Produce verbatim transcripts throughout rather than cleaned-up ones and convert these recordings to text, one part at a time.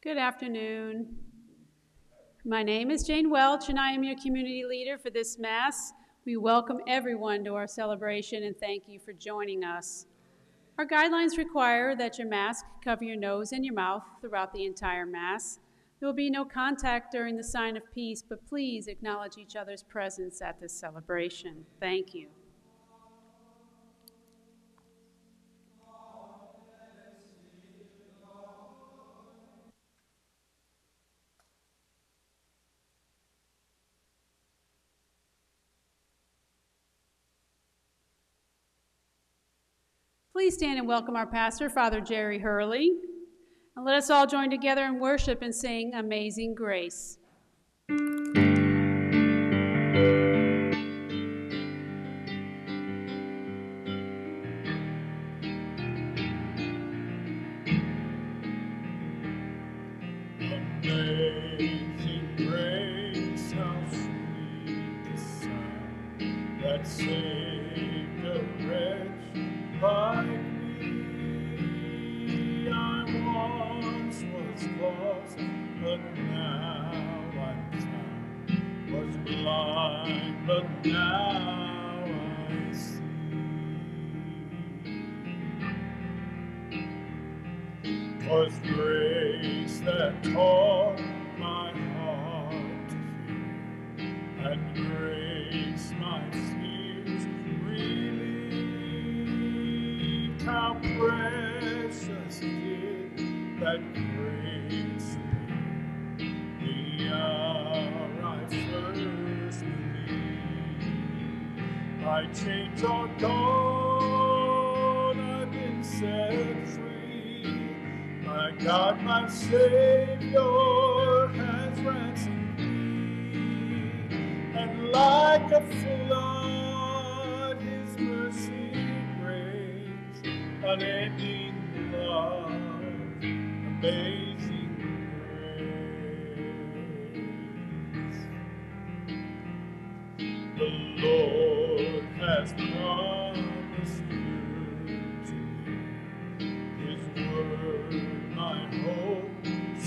Good afternoon. My name is Jane Welch, and I am your community leader for this Mass. We welcome everyone to our celebration and thank you for joining us. Our guidelines require that your mask cover your nose and your mouth throughout the entire Mass. There will be no contact during the sign of peace, but please acknowledge each other's presence at this celebration. Thank you. Please stand and welcome our pastor, Father Jerry Hurley. And let us all join together in worship and sing Amazing Grace. Amazing grace, how sweet the sound that saved a wretch like me. I once was lost, but now I'm found. Was blind, but now I see. 'Twas grace that taught my heart to fear, and grace my fears relieved. How precious did that grace appear the hour I first believed. My chains are gone, I've been set free. My God, my Savior, has ransomed me, and like a flood, His mercy grace, unending love, amazing grace. The Lord has promised good to me, His word my hope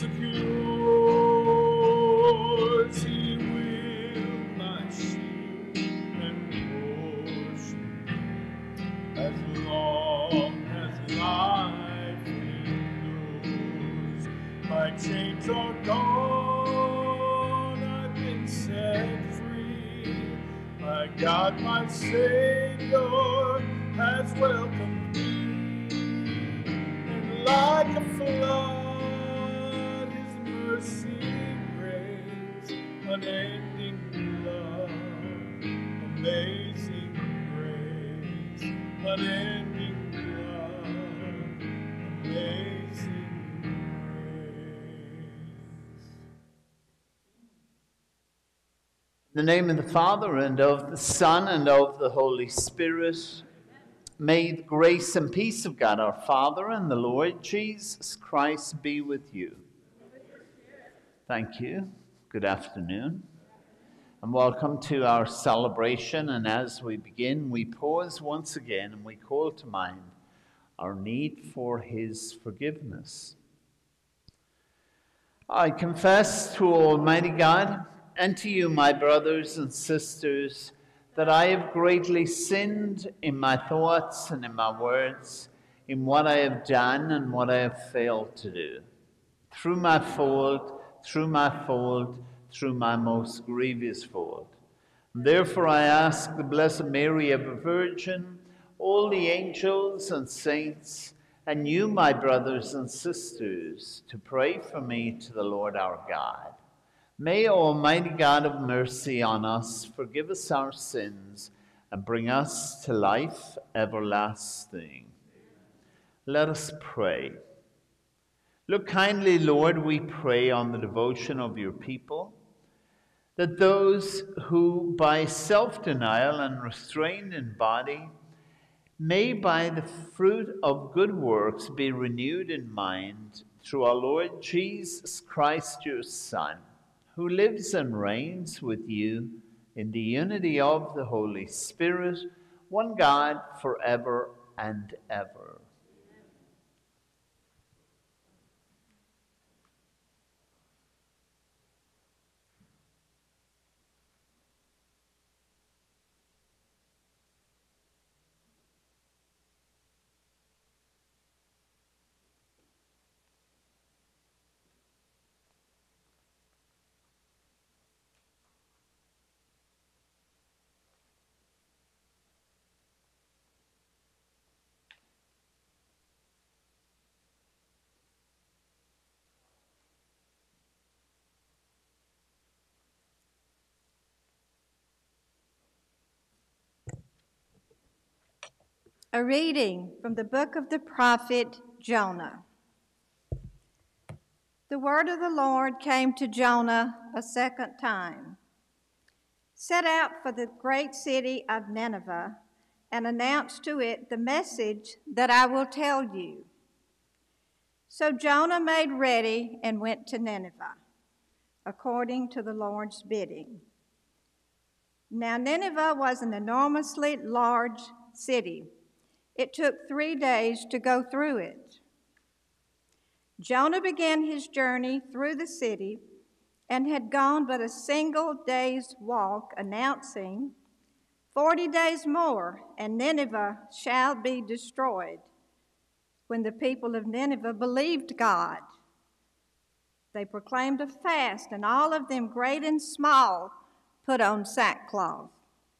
secures. He will my shield and portion as long as life endures. My chains are gone, I've been set free. My God, my Savior, has welcomed me. Like a flood, His mercy grace, unending love, amazing grace, unending love, amazing grace. In the name of the Father, and of the Son, and of the Holy Spirit. May the grace and peace of God our Father and the Lord Jesus Christ be with you. Thank you. Good afternoon. And welcome to our celebration. And as we begin, we pause once again and we call to mind our need for His forgiveness. I confess to Almighty God and to you, my brothers and sisters, that I have greatly sinned in my thoughts and in my words, in what I have done and what I have failed to do. Through my fault, through my fault, through my most grievous fault. And therefore I ask the Blessed Mary, ever Virgin, all the angels and saints, and you, my brothers and sisters, to pray for me to the Lord our God. May Almighty God have mercy on us, forgive us our sins, and bring us to life everlasting. Let us pray. Look kindly, Lord, we pray, on the devotion of your people, that those who by self-denial and restraint in body may by the fruit of good works be renewed in mind through our Lord Jesus Christ, your Son, who lives and reigns with you in the unity of the Holy Spirit, one God, forever and ever. A reading from the book of the prophet Jonah. The word of the Lord came to Jonah a second time. Set out for the great city of Nineveh and announce to it the message that I will tell you. So Jonah made ready and went to Nineveh, according to the Lord's bidding. Now Nineveh was an enormously large city. It took three days to go through it. Jonah began his journey through the city and had gone but a single day's walk, announcing, Forty days more, and Nineveh shall be destroyed. When the people of Nineveh believed God, they proclaimed a fast, and all of them, great and small, put on sackcloth.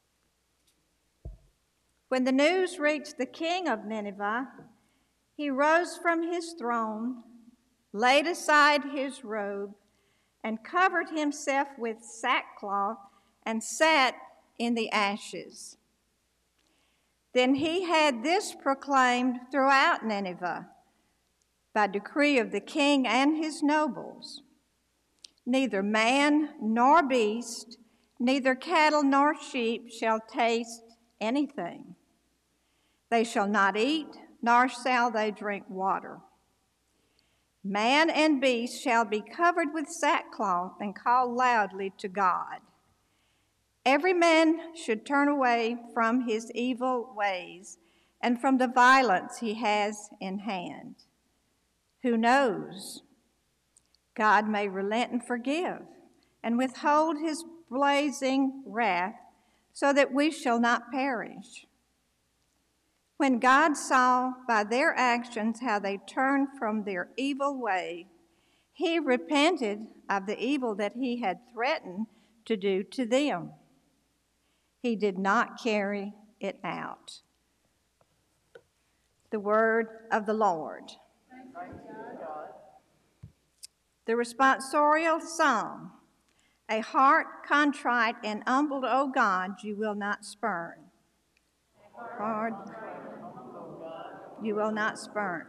When the news reached the king of Nineveh, he rose from his throne, laid aside his robe, and covered himself with sackcloth and sat in the ashes. Then he had this proclaimed throughout Nineveh by decree of the king and his nobles: neither man nor beast, neither cattle nor sheep shall taste anything. They shall not eat, nor shall they drink water. Man and beast shall be covered with sackcloth and call loudly to God. Every man should turn away from his evil ways and from the violence he has in hand. Who knows? God may relent and forgive and withhold his blazing wrath so that we shall not perish. When God saw by their actions how they turned from their evil way, he repented of the evil that he had threatened to do to them. He did not carry it out. The word of the Lord. The responsorial psalm. A heart contrite and humbled, O God, you will not spurn. Hard, you will not spurn.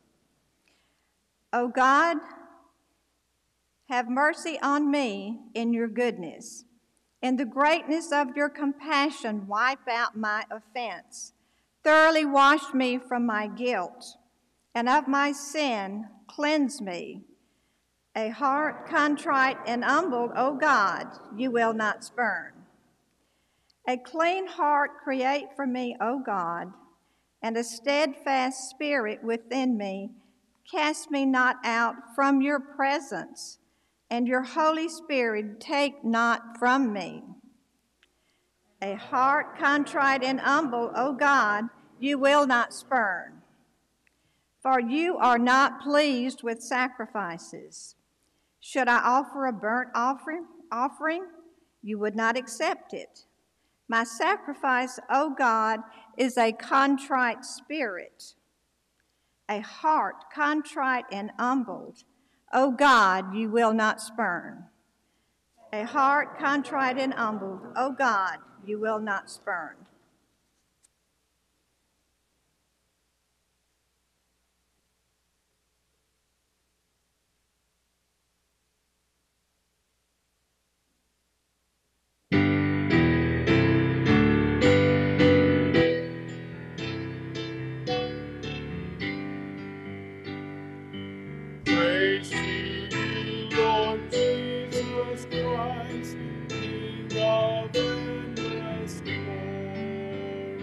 O God, have mercy on me in your goodness. In the greatness of your compassion, wipe out my offense. Thoroughly wash me from my guilt, and of my sin cleanse me. A heart contrite and humbled, O God, you will not spurn. A clean heart create for me, O God, and a steadfast spirit within me. Cast me not out from your presence, and your Holy Spirit take not from me. A heart contrite and humble, O God, you will not spurn. For you are not pleased with sacrifices. Should I offer a burnt offering, offering, you would not accept it. My sacrifice, O God, is a contrite spirit, a heart contrite and humbled. O God, you will not spurn. A heart contrite and humbled, O God, you will not spurn. Praise to you, Lord Jesus Christ, King of endless glory.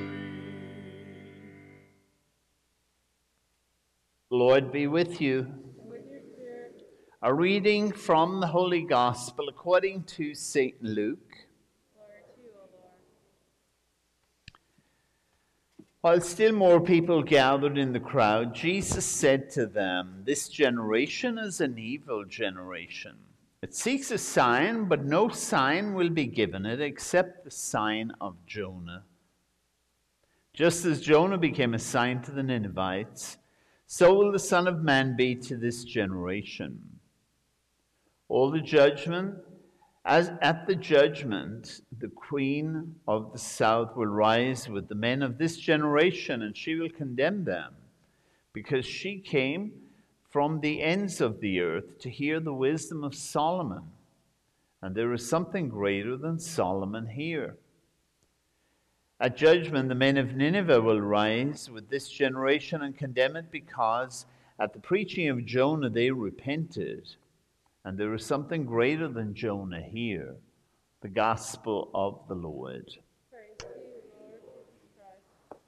The Lord be with you. A reading from the Holy Gospel according to Saint Luke. While still more people gathered in the crowd, Jesus said to them, "This generation is an evil generation. It seeks a sign, but no sign will be given it except the sign of Jonah. Just as Jonah became a sign to the Ninevites, so will the Son of Man be to this generation. All the judgment As at the judgment, the queen of the south will rise with the men of this generation, and she will condemn them, because she came from the ends of the earth to hear the wisdom of Solomon. And there is something greater than Solomon here. At judgment, the men of Nineveh will rise with this generation and condemn it, because at the preaching of Jonah they repented. And there is something greater than Jonah here, the gospel of the Lord. Praise to you, Lord Jesus Christ.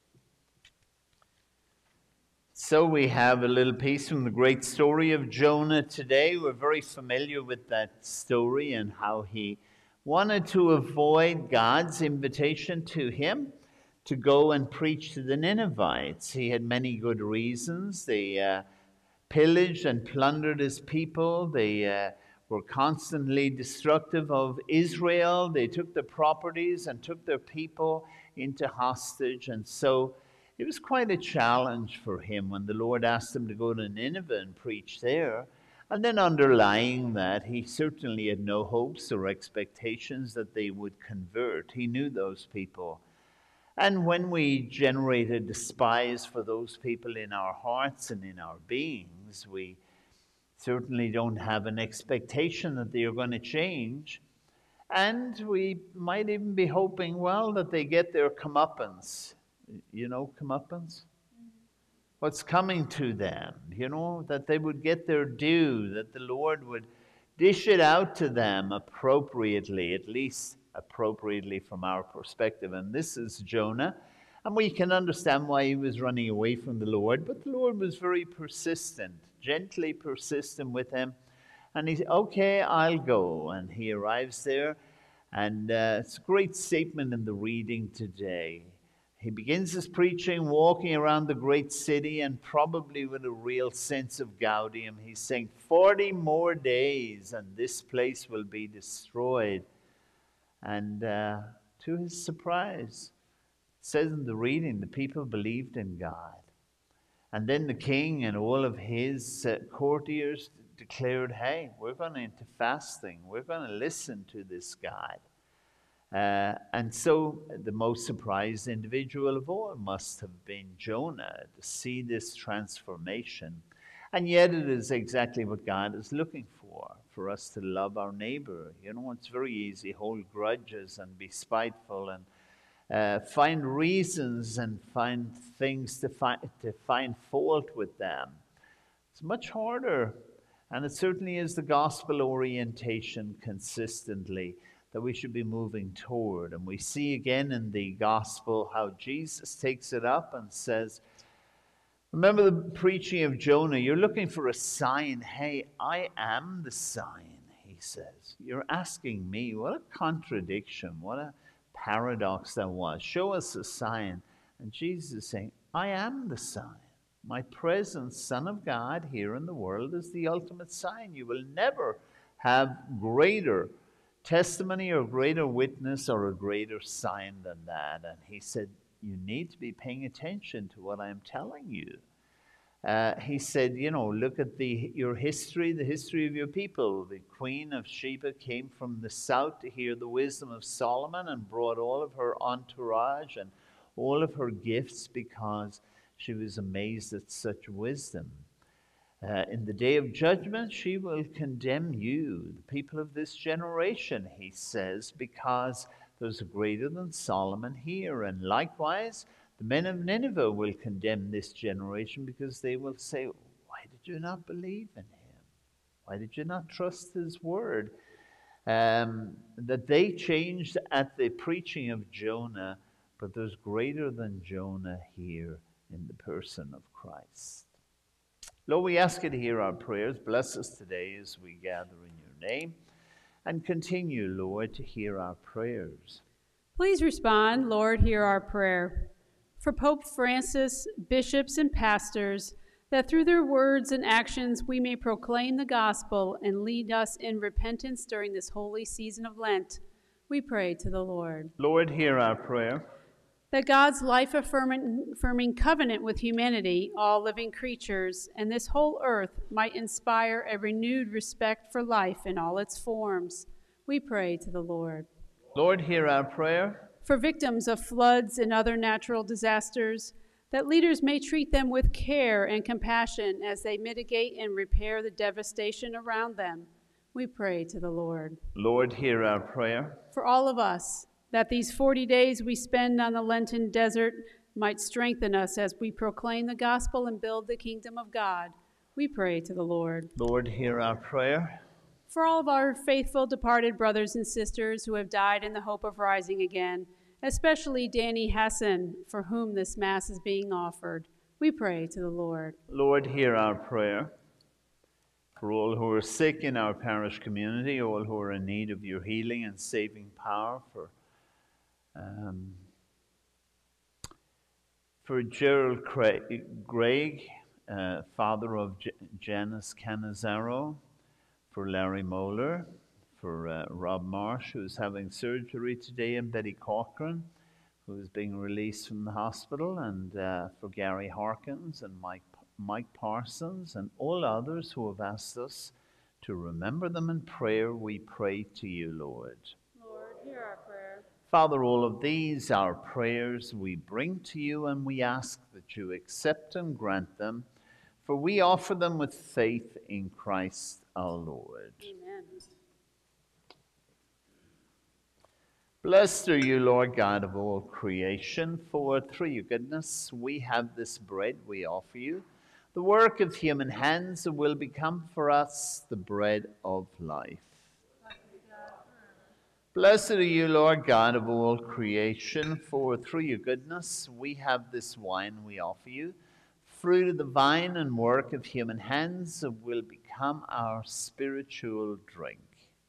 So we have a little piece from the great story of Jonah today. We're very familiar with that story and how he wanted to avoid God's invitation to him to go and preach to the Ninevites. He had many good reasons. They uh, pillaged and plundered his people. They uh, were constantly destructive of Israel. They took their properties and took their people into hostage. And so it was quite a challenge for him when the Lord asked him to go to Nineveh and preach there. And then underlying that, he certainly had no hopes or expectations that they would convert. He knew those people. And when we generate a despise for those people in our hearts and in our beings, we certainly don't have an expectation that they are going to change. And we might even be hoping, well, that they get their comeuppance. You know, comeuppance? What's coming to them, you know, that they would get their due, that the Lord would dish it out to them appropriately, at least appropriately from our perspective. And this is Jonah, and we can understand why he was running away from the Lord, but the Lord was very persistent, gently persistent with him. And he said, okay, I'll go. And he arrives there, and uh, it's a great statement in the reading today. He begins his preaching, walking around the great city, and probably with a real sense of gaudium. He's saying, forty more days and this place will be destroyed. And uh, to his surprise, it says in the reading, the people believed in God. And then the king and all of his uh, courtiers declared, hey, we're going into fasting. We're going to listen to this God. Uh, and so the most surprised individual of all must have been Jonah to see this transformation. And yet it is exactly what God is looking for, for us to love our neighbor. You know, it's very easy, hold grudges and be spiteful and uh, find reasons and find things to, fi- to find fault with them. It's much harder, and it certainly is the gospel orientation consistently that we should be moving toward. And we see again in the gospel how Jesus takes it up and says, remember the preaching of Jonah, you're looking for a sign. Hey, I am the sign, he says. You're asking me. What a contradiction. What a paradox that was. Show us a sign. And Jesus is saying, I am the sign. My presence, Son of God, here in the world is the ultimate sign. You will never have greater testimony or greater witness or a greater sign than that. And he said, you need to be paying attention to what I'm telling you. Uh, he said, you know, look at the your history, the history of your people. The queen of Sheba came from the south to hear the wisdom of Solomon and brought all of her entourage and all of her gifts because she was amazed at such wisdom. Uh, in the day of judgment, she will condemn you, the people of this generation, he says, because there's a greater than Solomon here. And likewise, the men of Nineveh will condemn this generation because they will say, why did you not believe in him? Why did you not trust his word? Um, that they changed at the preaching of Jonah, but there's greater than Jonah here in the person of Christ. Lord, we ask you to hear our prayers. Bless us today as we gather in your name. And continue, Lord, to hear our prayers. Please respond, Lord, hear our prayer. For Pope Francis, bishops, and pastors, that through their words and actions we may proclaim the gospel and lead us in repentance during this holy season of Lent, we pray to the Lord. Lord, hear our prayer. That God's life-affirming covenant with humanity, all living creatures, and this whole earth might inspire a renewed respect for life in all its forms, We pray to the Lord. Lord, hear our prayer. For victims of floods and other natural disasters, that leaders may treat them with care and compassion as they mitigate and repair the devastation around them. We pray to the Lord. Lord, hear our prayer. For all of us, that these forty days we spend on the Lenten desert might strengthen us as we proclaim the gospel and build the kingdom of God. We pray to the Lord. Lord, hear our prayer. For all of our faithful departed brothers and sisters who have died in the hope of rising again, especially Danny Hassan, for whom this Mass is being offered, we pray to the Lord. Lord, hear our prayer. For all who are sick in our parish community, all who are in need of your healing and saving power, for um, for Gerald Craig, Gregg, uh, father of J- Janice Canizaro, for Larry Moeller, for uh, Rob Marsh, who's having surgery today, and Betty Cochran, who is being released from the hospital, and uh, for Gary Harkins and Mike Mike Parsons, and all others who have asked us to remember them in prayer. We pray to you, Lord. Lord, hear our prayer. Father, all of these, our prayers, we bring to you, and we ask that you accept and grant them, for we offer them with faith in Christ our Lord. Amen. Blessed are you, Lord God of all creation, for through your goodness we have this bread we offer you, the work of human hands that will become for us the bread of life. Blessed are you, Lord God of all creation, for through your goodness we have this wine we offer you, fruit of the vine and work of human hands that will become our spiritual drink.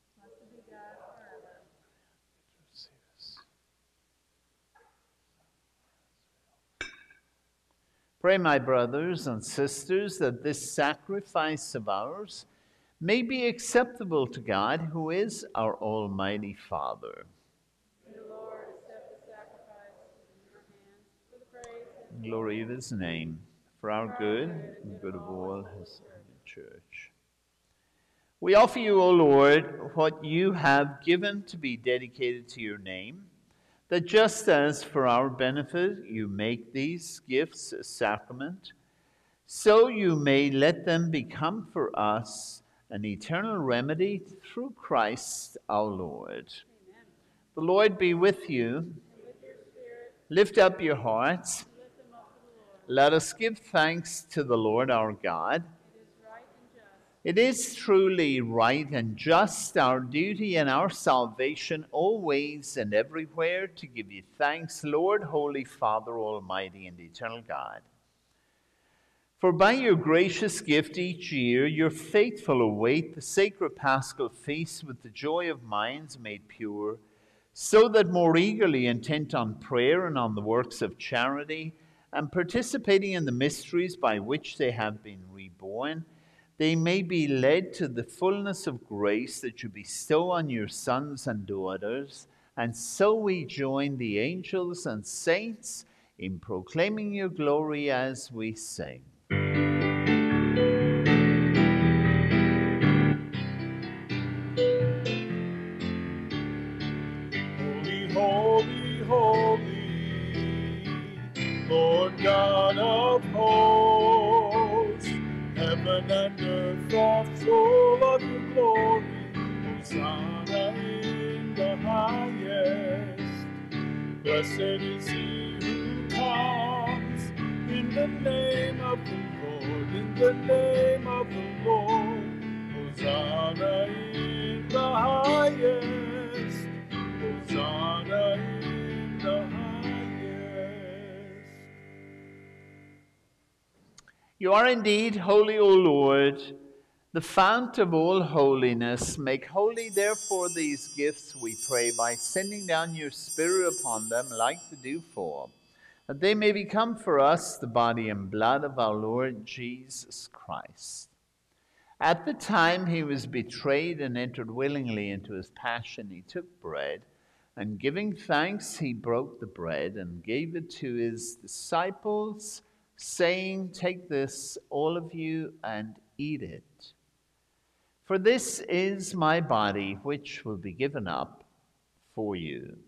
Pray, my brothers and sisters, that this sacrifice of ours may be acceptable to God, who is our Almighty Father. May the Lord accept the sacrifice in your hands for the praise and Glory of his name, for our good and the good of all his church. We offer you, O Lord, what you have given to be dedicated to your name, that just as for our benefit you make these gifts a sacrament, so you may let them become for us an eternal remedy through Christ our Lord. Amen. The Lord be with you. And with your spirit, Lift up your hearts. lift them up to the Lord. Let us give thanks to the Lord our God. It is right and just. It is truly right and just, our duty and our salvation, always and everywhere, to give you thanks, Lord, Holy Father, Almighty and eternal God. For by your gracious gift each year, your faithful await the sacred Paschal feast with the joy of minds made pure, so that more eagerly intent on prayer and on the works of charity, and participating in the mysteries by which they have been reborn, they may be led to the fullness of grace that you bestow on your sons and daughters. And so we join the angels and saints in proclaiming your glory as we sing. Holy, holy, holy, Lord God of hosts, heaven and earth are full of your glory. Hosanna in the highest. Blessed is he who comes in the name of the Lord, in the name of the Lord. Hosanna in the highest. Hosanna in the highest. You are indeed holy, O Lord, the fount of all holiness. Make holy, therefore, these gifts, we pray, by sending down your Spirit upon them like the dewfall, that they may become for us the body and blood of our Lord Jesus Christ. At the time he was betrayed and entered willingly into his passion, he took bread, and giving thanks, he broke the bread and gave it to his disciples, saying, "Take this, all of you, and eat it. For this is my body, which will be given up for you.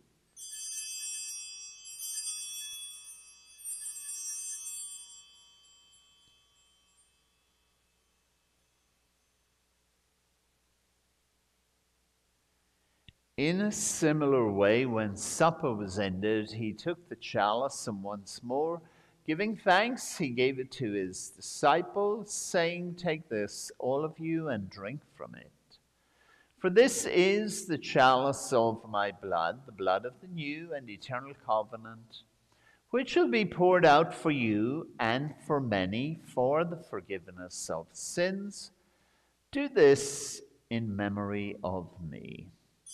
In a similar way, when supper was ended, he took the chalice, and once more, giving thanks, he gave it to his disciples, saying, "Take this, all of you, and drink from it. For this is the chalice of my blood, the blood of the new and eternal covenant, which will be poured out for you and for many for the forgiveness of sins. Do this in memory of me."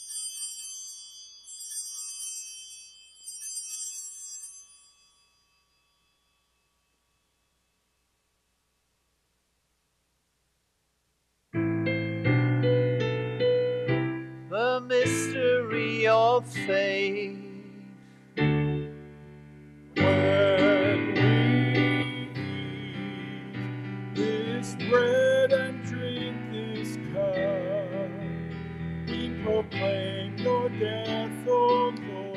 The mystery of faith. When we eat this bread and drink this cup, we proclaim your death, O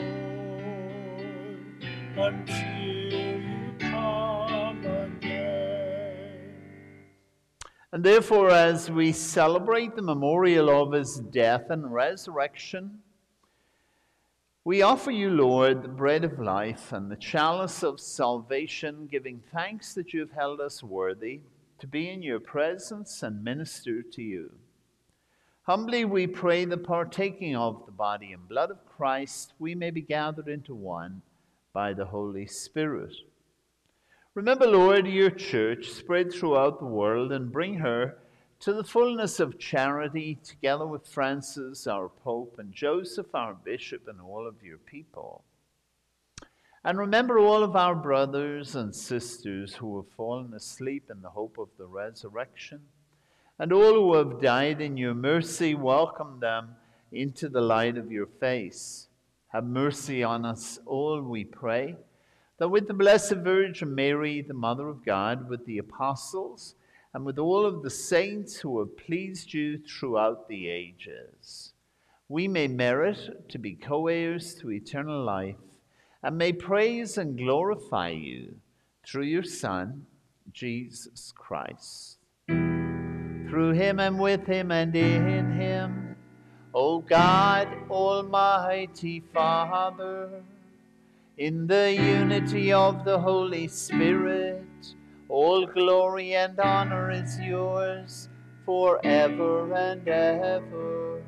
Lord, until you come again. And therefore, as we celebrate the memorial of his death and resurrection, we offer you, Lord, the bread of life and the chalice of salvation, giving thanks that you have held us worthy to be in your presence and minister to you. Humbly we pray that partaking of the body and blood of Christ, we may be gathered into one by the Holy Spirit. Remember, Lord, your church spread throughout the world, and bring her to the fullness of charity, together with Francis, our Pope, and Joseph, our Bishop, and all of your people. And remember all of our brothers and sisters who have fallen asleep in the hope of the resurrection, and all who have died in your mercy. Welcome them into the light of your face. Have mercy on us all, we pray, that with the Blessed Virgin Mary, the Mother of God, with the apostles, and with all of the saints who have pleased you throughout the ages, we may merit to be co-heirs to eternal life, and may praise and glorify you through your Son, Jesus Christ. Through him and with him and in him, O God, Almighty Father, in the unity of the Holy Spirit, all glory and honor is yours forever and ever.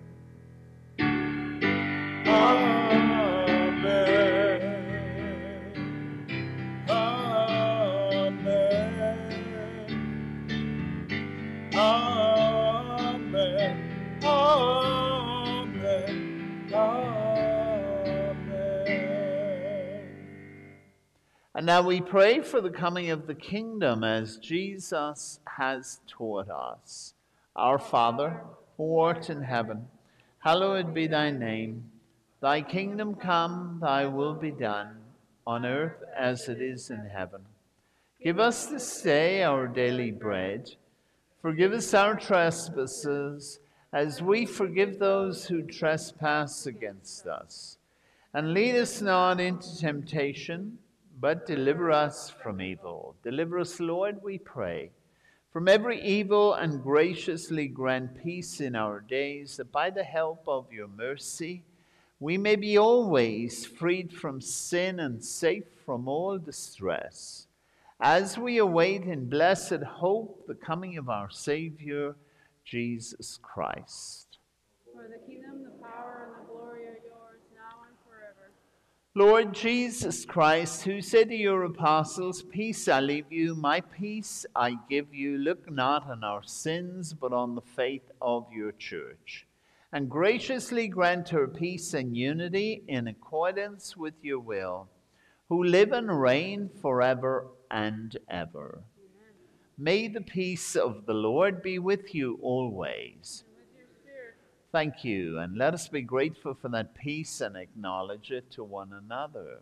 Amen. Amen. Amen. Amen. Amen. And now we pray for the coming of the kingdom as Jesus has taught us. Our Father, who art in heaven, hallowed be thy name. Thy kingdom come, thy will be done, on earth as it is in heaven. Give us this day our daily bread. Forgive us our trespasses, as we forgive those who trespass against us. And lead us not into temptation, but deliver us from evil. Deliver us, Lord, we pray, from every evil, and graciously grant peace in our days, that by the help of your mercy we may be always freed from sin and safe from all distress, as we await in blessed hope the coming of our Savior, Jesus Christ. For the kingdom, the power, and the glory are yours, now and forever. Lord Jesus Christ, who said to your apostles, "Peace I leave you, my peace I give you," look not on our sins, but on the faith of your church, and graciously grant her peace and unity in accordance with your will, who live and reign forever and ever. Amen. May the peace of the Lord be with you always. And with your spirit. Thank you, and let us be grateful for that peace and acknowledge it to one another.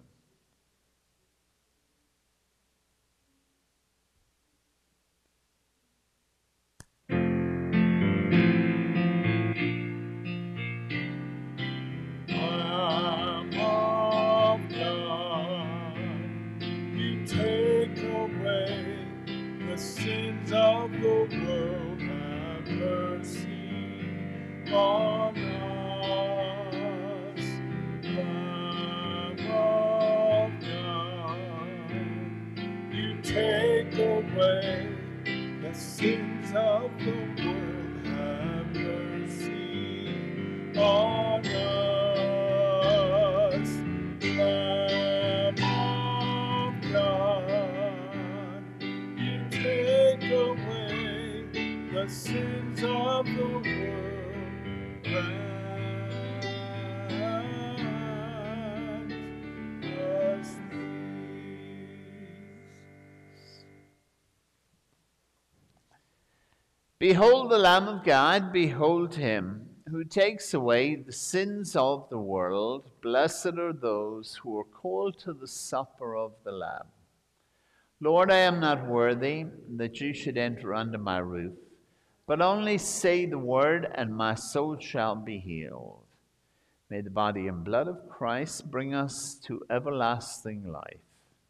of the world, have mercy on us. Lamb of God, you take away the sins of the world, have mercy on us. Lamb of God, you take away the sins of the world, grant us these. Behold the Lamb of God, behold him, who takes away the sins of the world. Blessed are those who are called to the supper of the Lamb. Lord, I am not worthy that you should enter under my roof, but only say the word, and my soul shall be healed. May the body and blood of Christ bring us to everlasting life.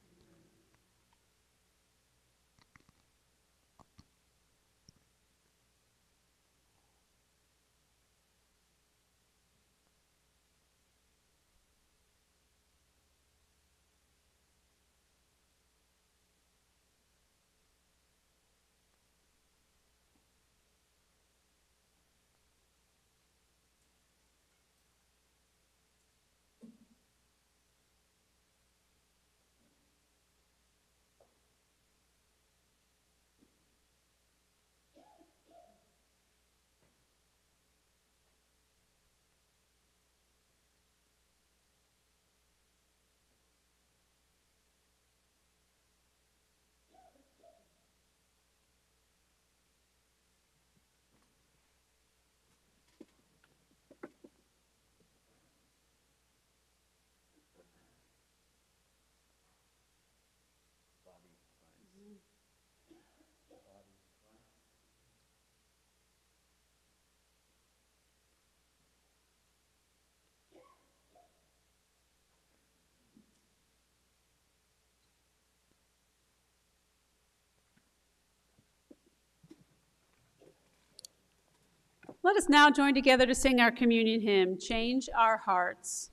Let us now join together to sing our communion hymn, Change Our Hearts.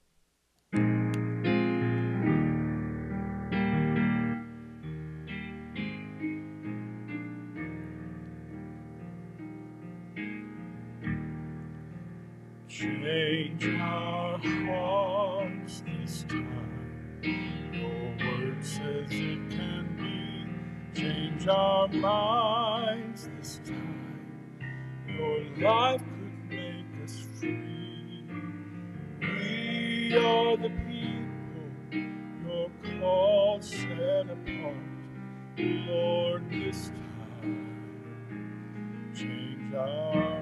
Change our hearts this time. Your word says it can be. Change our minds this time. Your life could make us free. We are the people your call set apart. Lord, this time, change our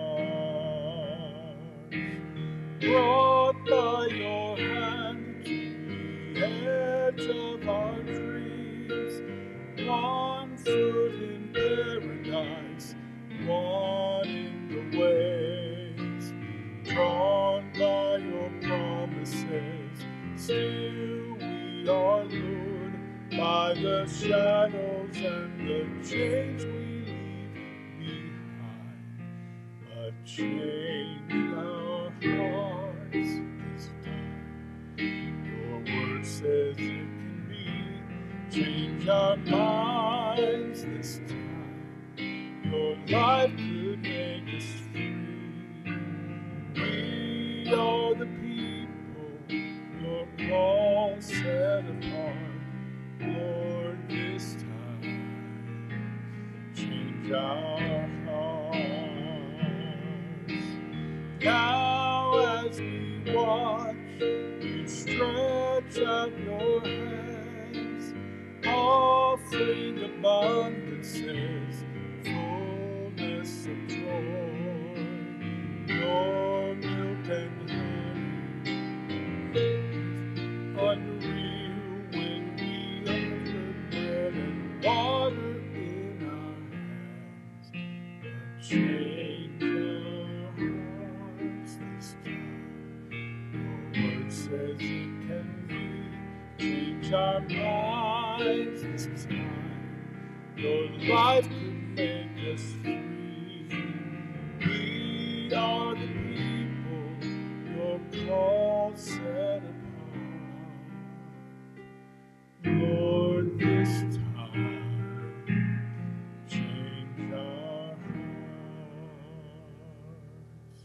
hearts. Brought by your hand to the edge of our dreams, one foot in paradise, one in the ways, drawn by your promises, still we are lured by the shadows and the chains we leave behind. But change our hearts this time. Your word says it can be. Change our minds this time. Your life could make us free. We are the people your call set apart. Lord, this time, change our hearts. Now as we watch, you stretch out your hands, offering abundances, fullness of joy, your milk and honey, unreal when we offer bread and water in our hands. But change our hearts this time. Your word says it can be. Change our minds this time. Your life could make us free. We are the people your call set apart. Lord, this time, change our hearts.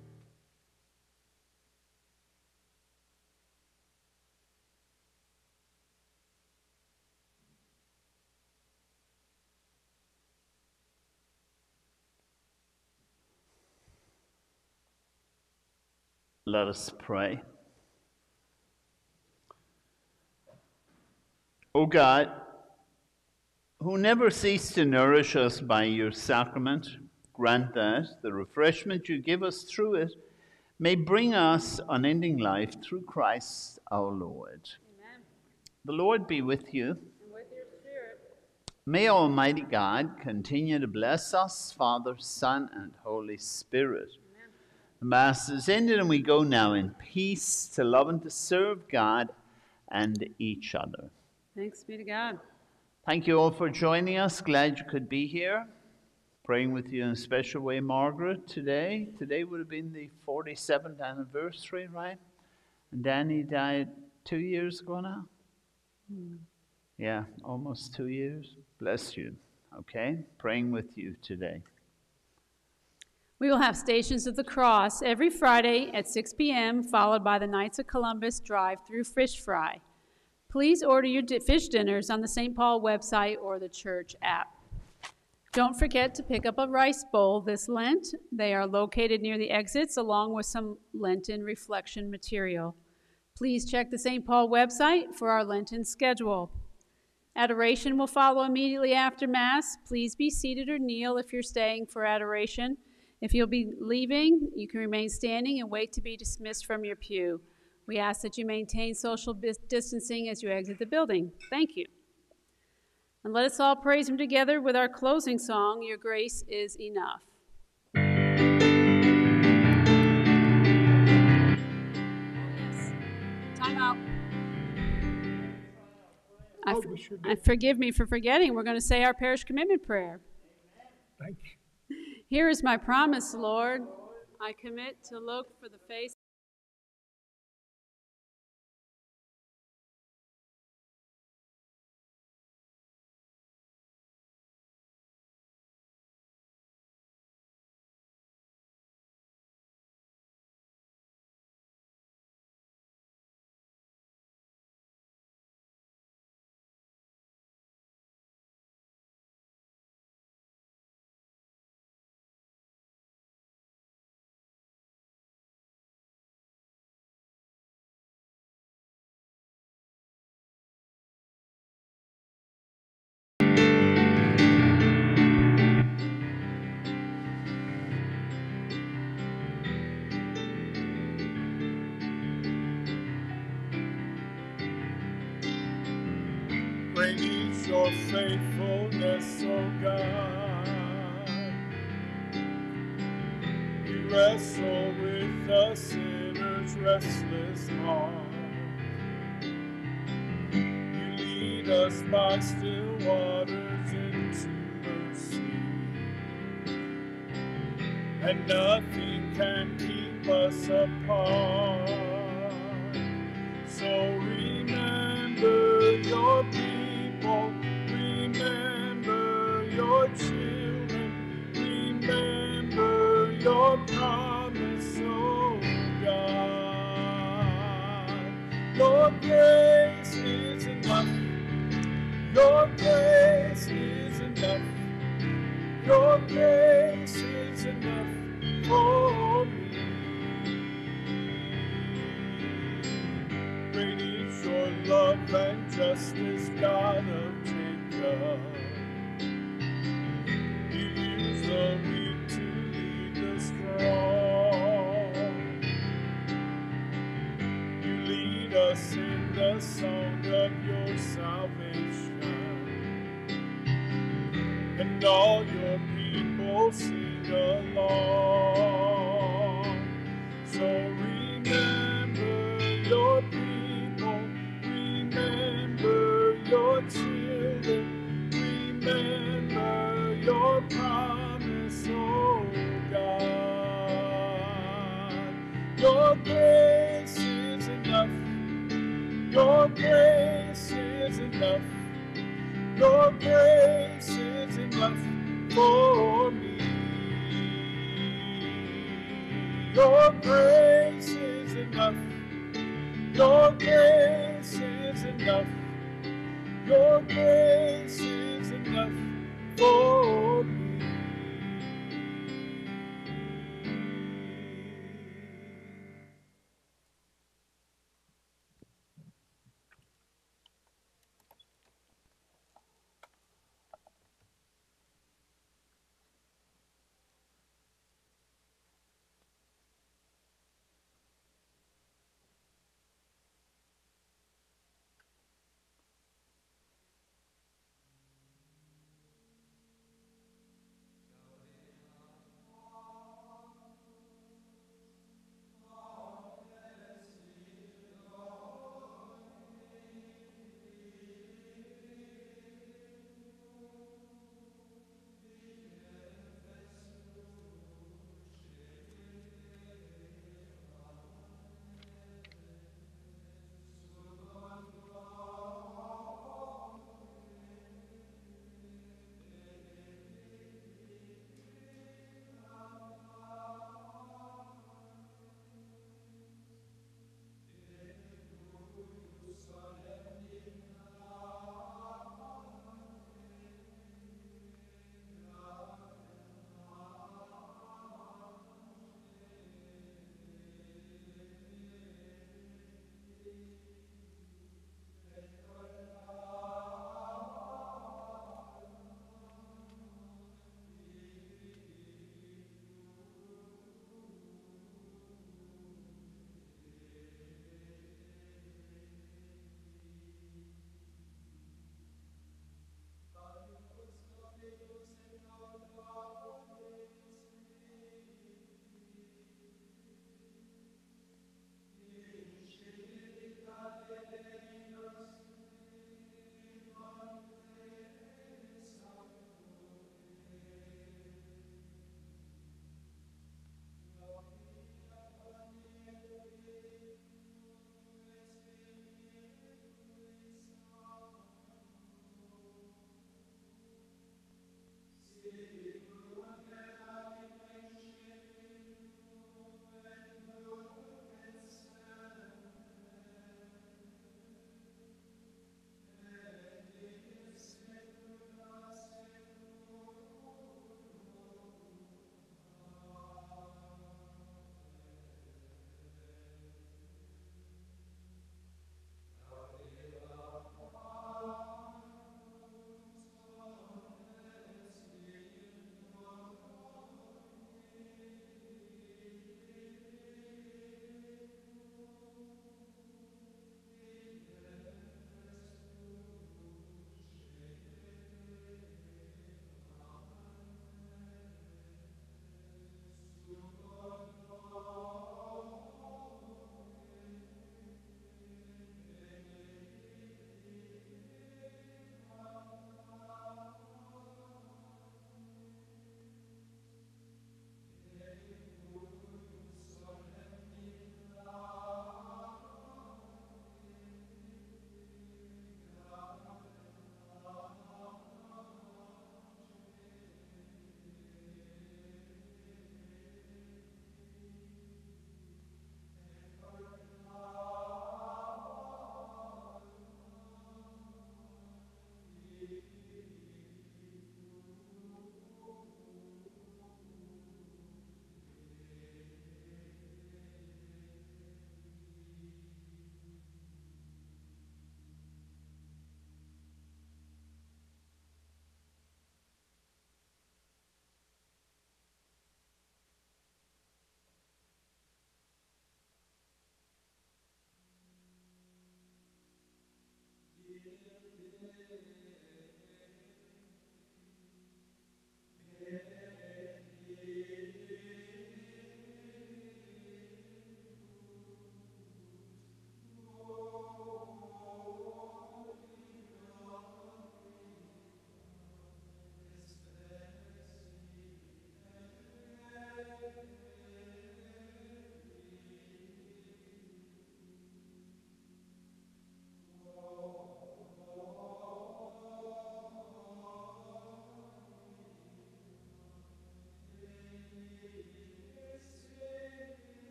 Let us pray. O God, who never cease to nourish us by your sacrament, grant that the refreshment you give us through it may bring us unending life through Christ our Lord. Amen. The Lord be with you. And with your spirit. May Almighty God continue to bless us, Father, Son, and Holy Spirit. Amen. The Mass is ended, and we go now in peace to love and to serve God and each other. Thanks be to God. Thank you all for joining us. Glad you could be here. Praying with you in a special way, Margaret, today. Today would have been the forty-seventh anniversary, right? And Danny died two years ago now? Hmm. Yeah, almost two years. Bless you. Okay? Praying with you today. We will have Stations of the Cross every Friday at six p.m., followed by the Knights of Columbus drive-through fish fry. Please order your di- fish dinners on the Saint Paul website or the church app. Don't forget to pick up a rice bowl this Lent. They are located near the exits along with some Lenten reflection material. Please check the Saint Paul website for our Lenten schedule. Adoration will follow immediately after Mass. Please be seated or kneel if you're staying for adoration. If you'll be leaving, you can remain standing and wait to be dismissed from your pew. We ask that you maintain social distancing as you exit the building. Thank you. And let us all praise him together with our closing song, Your Grace is Enough. Yes. Time out. I, Oh, for, we sure I did. forgive me for forgetting. We're going to say our parish commitment prayer. Thank you. Here is my promise, Lord. I commit to look for the face Great is your faithfulness, O God. You wrestle with the sinner's restless heart. You lead us by still waters into the sea, and nothing can keep us apart. So remember your people, remember your children, remember your promise, oh God. Your grace is enough, your grace is enough, your grace is enough for me. Great is your love and justice, God of Jacob. You use the weak to lead the strong. You lead us in the song of your salvation, and all your people sing along. So remember your people, remember your children, remember enough for me. Your grace is enough. Your grace is enough. Your grace is enough for me.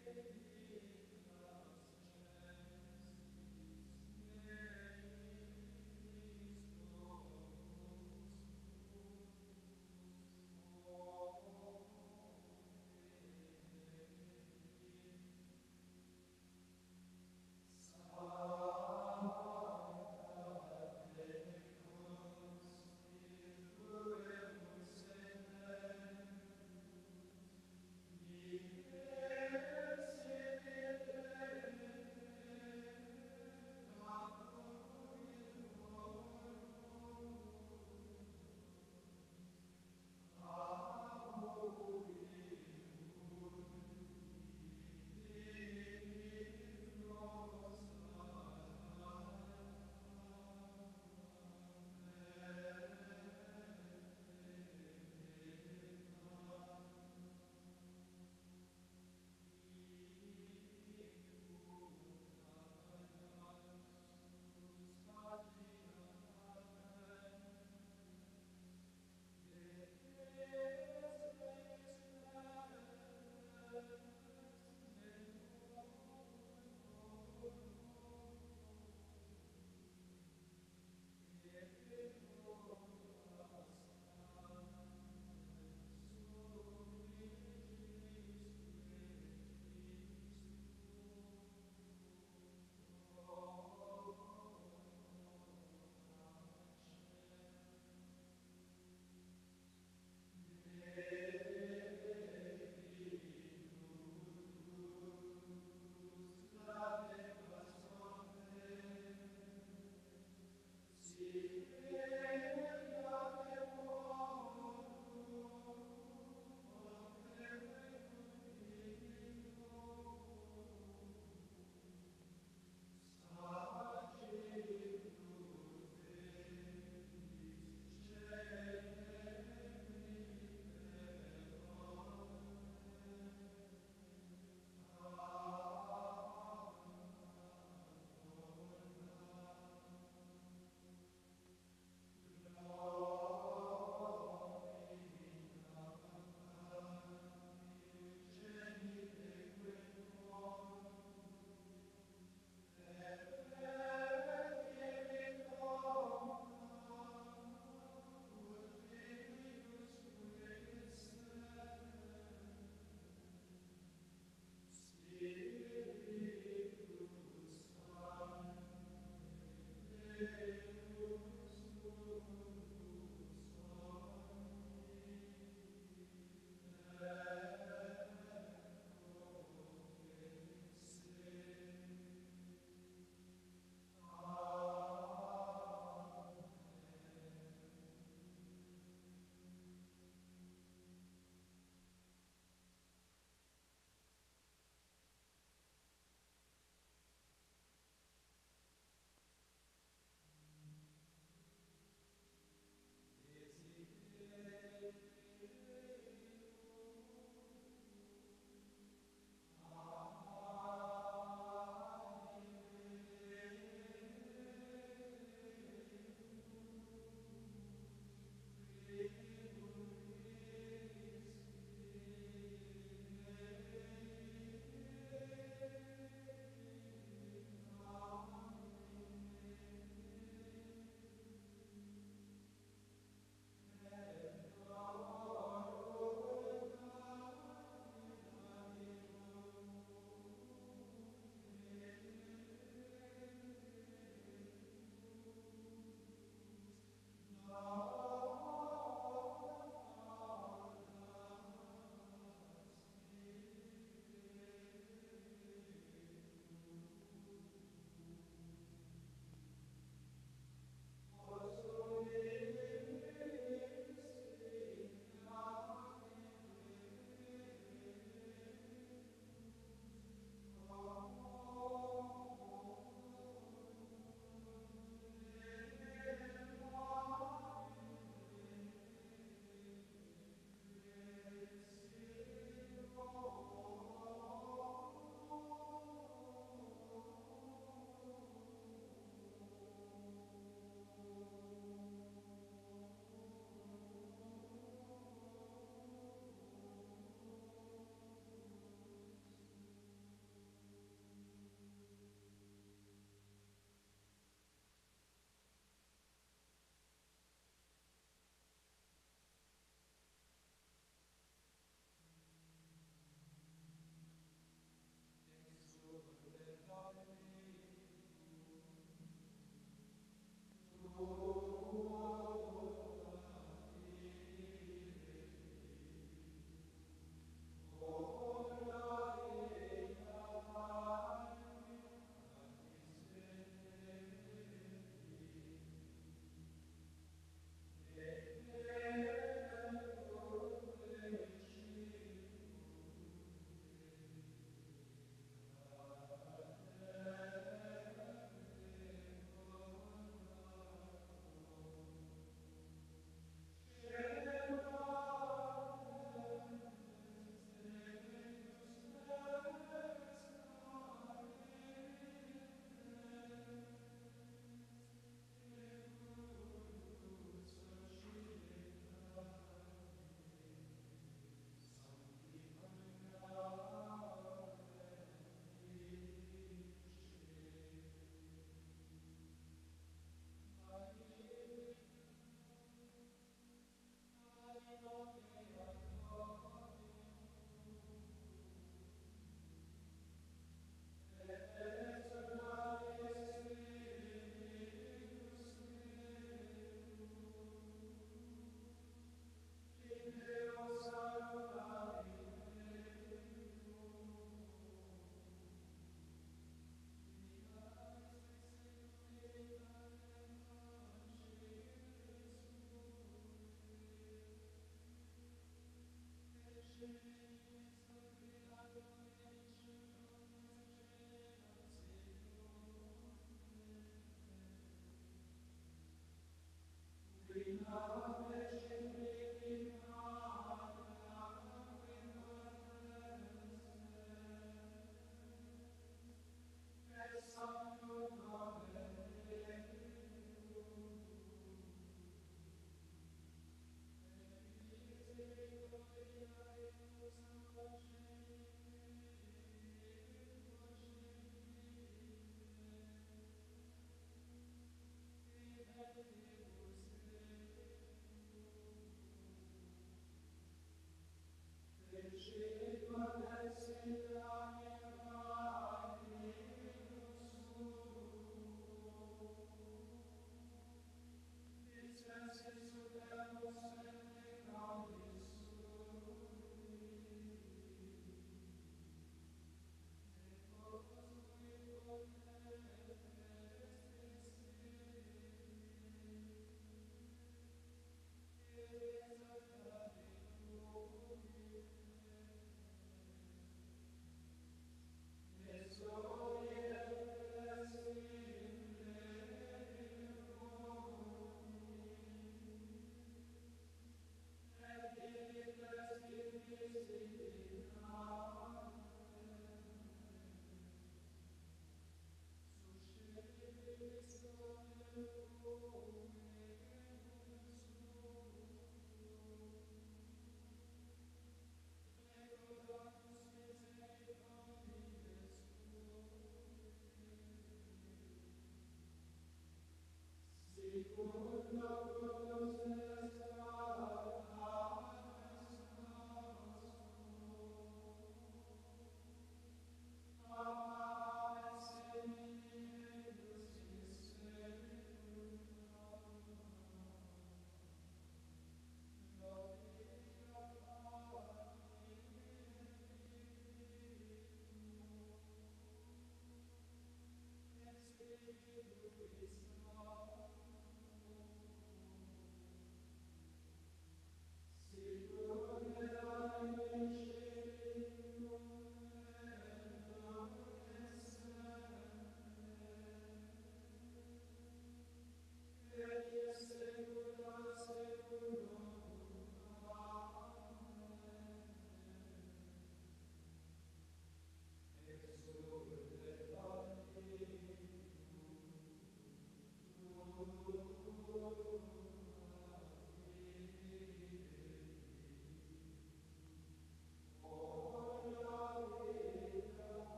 Yes.